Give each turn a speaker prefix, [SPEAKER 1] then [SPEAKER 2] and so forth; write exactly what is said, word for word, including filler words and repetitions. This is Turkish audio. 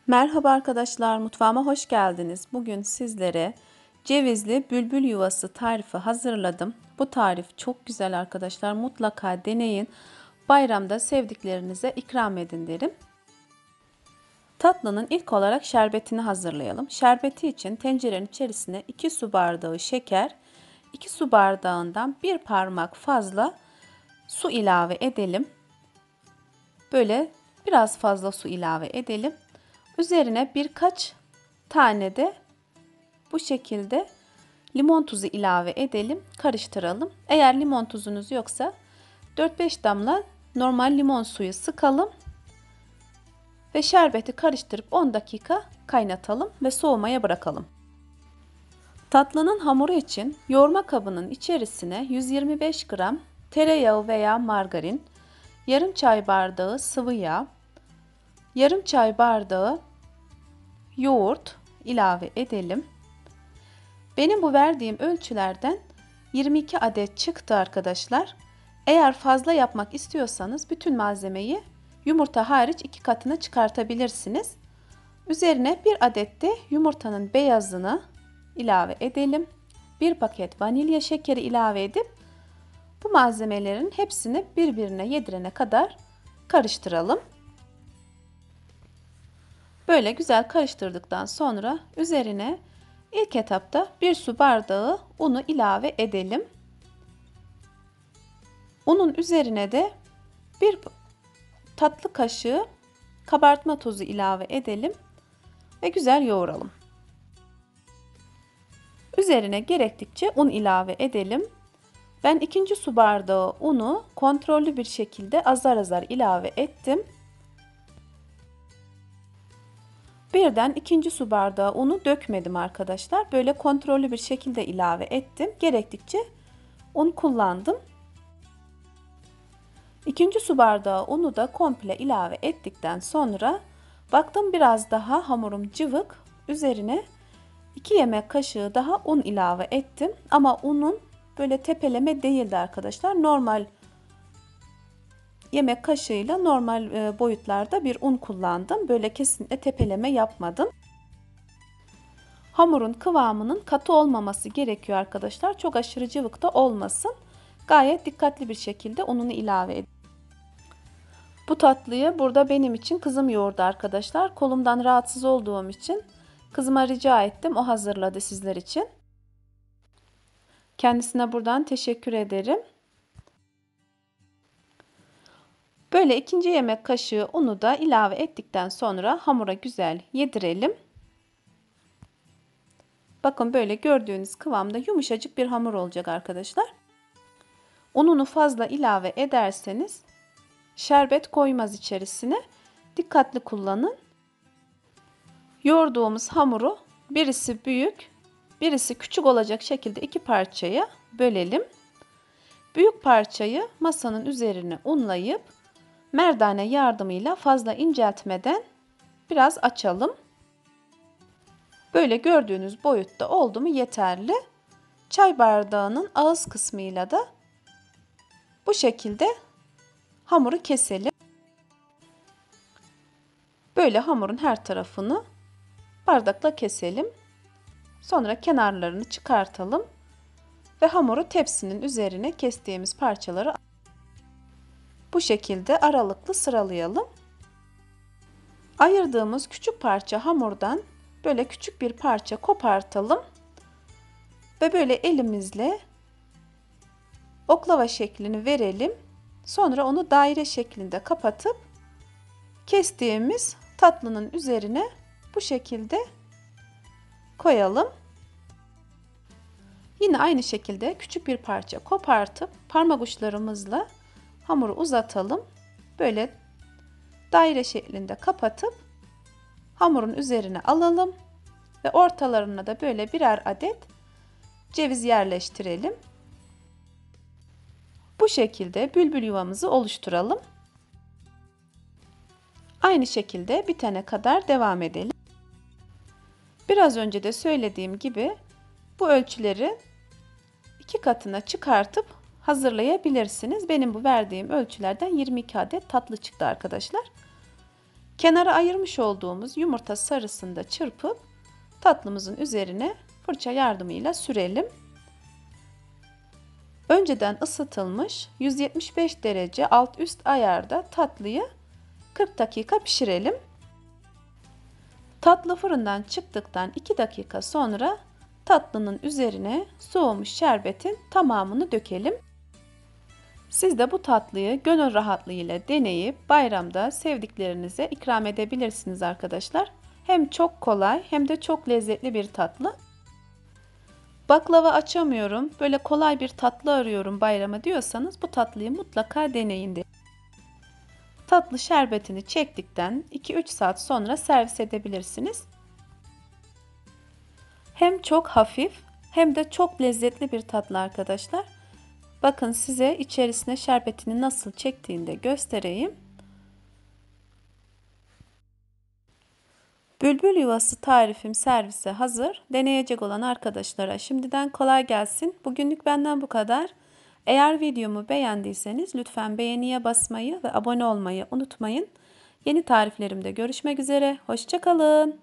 [SPEAKER 1] Merhaba arkadaşlar, mutfağıma hoş geldiniz. Bugün sizlere cevizli bülbül yuvası tarifi hazırladım. Bu tarif çok güzel arkadaşlar. Mutlaka deneyin. Bayramda sevdiklerinize ikram edin derim. Tatlının ilk olarak şerbetini hazırlayalım. Şerbeti için tencerenin içerisine iki su bardağı şeker, iki su bardağından bir parmak fazla su ilave edelim. Böyle biraz fazla su ilave edelim. Üzerine birkaç tane de bu şekilde limon tuzu ilave edelim, karıştıralım. Eğer limon tuzunuz yoksa dört beş damla normal limon suyu sıkalım ve şerbeti karıştırıp on dakika kaynatalım ve soğumaya bırakalım. Tatlının hamuru için yoğurma kabının içerisine yüz yirmi beş gram tereyağı veya margarin, yarım çay bardağı sıvı yağ, yarım çay bardağı yoğurt ilave edelim. Benim bu verdiğim ölçülerden yirmi iki adet çıktı arkadaşlar. Eğer fazla yapmak istiyorsanız bütün malzemeyi yumurta hariç iki katına çıkartabilirsiniz. Üzerine bir adet de yumurtanın beyazını ilave edelim. Bir paket vanilya şekeri ilave edip bu malzemelerin hepsini birbirine yedirene kadar karıştıralım. Böyle güzel karıştırdıktan sonra üzerine ilk etapta bir su bardağı unu ilave edelim. Unun üzerine de bir tatlı kaşığı kabartma tozu ilave edelim ve güzel yoğuralım. Üzerine gerektikçe un ilave edelim. Ben ikinci su bardağı unu kontrollü bir şekilde azar azar ilave ettim. Birden ikinci su bardağı unu dökmedim arkadaşlar. Böyle kontrollü bir şekilde ilave ettim. Gerektikçe un kullandım. İkinci su bardağı unu da komple ilave ettikten sonra baktım biraz daha hamurum cıvık. Üzerine iki yemek kaşığı daha un ilave ettim. Ama unun böyle tepeleme değildi arkadaşlar. Normal yemek kaşığıyla normal boyutlarda bir un kullandım. Böyle kesinlikle tepeleme yapmadım. Hamurun kıvamının katı olmaması gerekiyor arkadaşlar. Çok aşırı cıvık da olmasın. Gayet dikkatli bir şekilde ununu ilave edin. Bu tatlıyı burada benim için kızım yoğurdu arkadaşlar. Kolumdan rahatsız olduğum için kızıma rica ettim. O hazırladı sizler için. Kendisine buradan teşekkür ederim. Böyle ikinci yemek kaşığı unu da ilave ettikten sonra hamura güzel yedirelim. Bakın böyle gördüğünüz kıvamda yumuşacık bir hamur olacak arkadaşlar. Ununu fazla ilave ederseniz şerbet koymaz içerisine. Dikkatli kullanın. Yoğurduğumuz hamuru birisi büyük, birisi küçük olacak şekilde iki parçaya bölelim. Büyük parçayı masanın üzerine unlayıp merdane yardımıyla fazla inceltmeden biraz açalım. Böyle gördüğünüz boyutta oldu mu yeterli. Çay bardağının ağız kısmıyla da bu şekilde hamuru keselim. Böyle hamurun her tarafını bardakla keselim. Sonra kenarlarını çıkartalım ve hamuru tepsinin üzerine kestiğimiz parçaları bu şekilde aralıklı sıralayalım. Ayırdığımız küçük parça hamurdan böyle küçük bir parça kopartalım ve böyle elimizle oklava şeklini verelim. Sonra onu daire şeklinde kapatıp kestiğimiz tatlının üzerine bu şekilde koyalım. Yine aynı şekilde küçük bir parça kopartıp parmak uçlarımızla hamuru uzatalım. Böyle daire şeklinde kapatıp hamurun üzerine alalım ve ortalarına da böyle birer adet ceviz yerleştirelim. Bu şekilde bülbül yuvamızı oluşturalım. Aynı şekilde bitene kadar devam edelim. Biraz önce de söylediğim gibi bu ölçüleri iki katına çıkartıp hazırlayabilirsiniz. Benim bu verdiğim ölçülerden yirmi iki adet tatlı çıktı arkadaşlar. Kenara ayırmış olduğumuz yumurta sarısını da çırpıp tatlımızın üzerine fırça yardımıyla sürelim. Önceden ısıtılmış yüz yetmiş beş derece alt üst ayarda tatlıyı kırk dakika pişirelim. Tatlı fırından çıktıktan iki dakika sonra tatlının üzerine soğumuş şerbetin tamamını dökelim. Siz de bu tatlıyı gönül rahatlığıyla deneyip bayramda sevdiklerinize ikram edebilirsiniz arkadaşlar. Hem çok kolay hem de çok lezzetli bir tatlı. Baklava açamıyorum, böyle kolay bir tatlı arıyorum bayrama diyorsanız bu tatlıyı mutlaka deneyin. Tatlı şerbetini çektikten iki üç saat sonra servis edebilirsiniz. Hem çok hafif hem de çok lezzetli bir tatlı arkadaşlar. Bakın size içerisine şerbetini nasıl çektiğini de göstereyim. Bülbül yuvası tarifim servise hazır. Deneyecek olan arkadaşlara şimdiden kolay gelsin. Bugünlük benden bu kadar. Eğer videomu beğendiyseniz lütfen beğeniye basmayı ve abone olmayı unutmayın. Yeni tariflerimde görüşmek üzere. Hoşça kalın.